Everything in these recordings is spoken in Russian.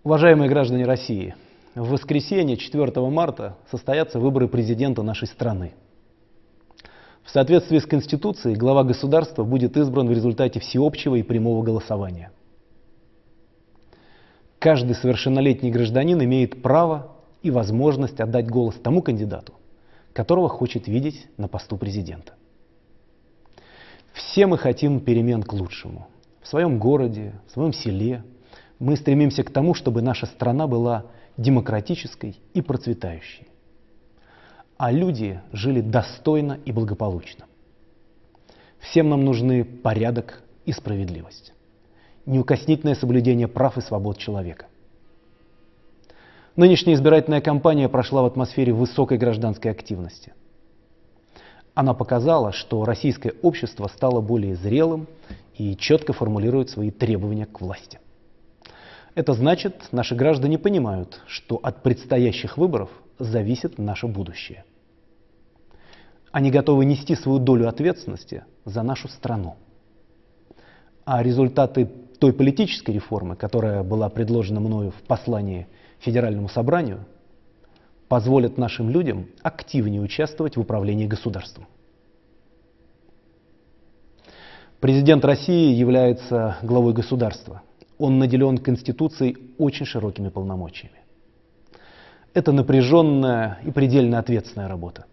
Уважаемые граждане России, в воскресенье, 4 марта, состоятся выборы президента нашей страны. В соответствии с Конституцией глава государства будет избран в результате всеобщего и прямого голосования. Каждый совершеннолетний гражданин имеет право и возможность отдать голос тому кандидату, которого хочет видеть на посту президента. Все мы хотим перемен к лучшему. В своем городе, в своем селе мы стремимся к тому, чтобы наша страна была демократической и процветающей, а люди жили достойно и благополучно. Всем нам нужны порядок и справедливость, неукоснительное соблюдение прав и свобод человека. Нынешняя избирательная кампания прошла в атмосфере высокой гражданской активности. Она показала, что российское общество стало более зрелым и четко формулирует свои требования к власти. Это значит, наши граждане понимают, что от предстоящих выборов зависит наше будущее. Они готовы нести свою долю ответственности за нашу страну. А результаты той политической реформы, которая была предложена мною в послании Федеральному собранию, позволят нашим людям активнее участвовать в управлении государством. Президент России является главой государства. Он наделен Конституцией очень широкими полномочиями. Это напряженная и предельно ответственная работа.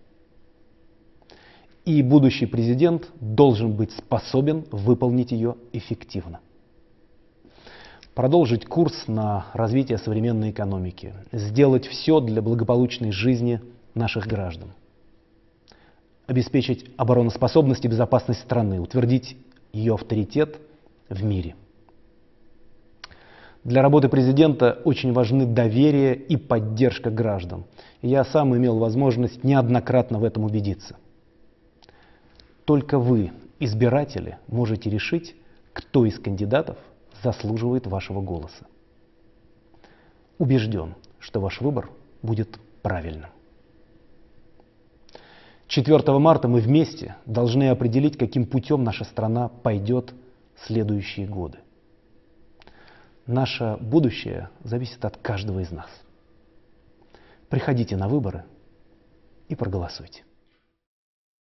И будущий президент должен быть способен выполнить ее эффективно. Продолжить курс на развитие современной экономики, сделать все для благополучной жизни наших граждан, обеспечить обороноспособность и безопасность страны, утвердить ее авторитет в мире. Для работы президента очень важны доверие и поддержка граждан. Я сам имел возможность неоднократно в этом убедиться. Только вы, избиратели, можете решить, кто из кандидатов заслуживает вашего голоса. Убежден, что ваш выбор будет правильным. 4 марта мы вместе должны определить, каким путем наша страна пойдет в следующие годы. Наше будущее зависит от каждого из нас. Приходите на выборы и проголосуйте.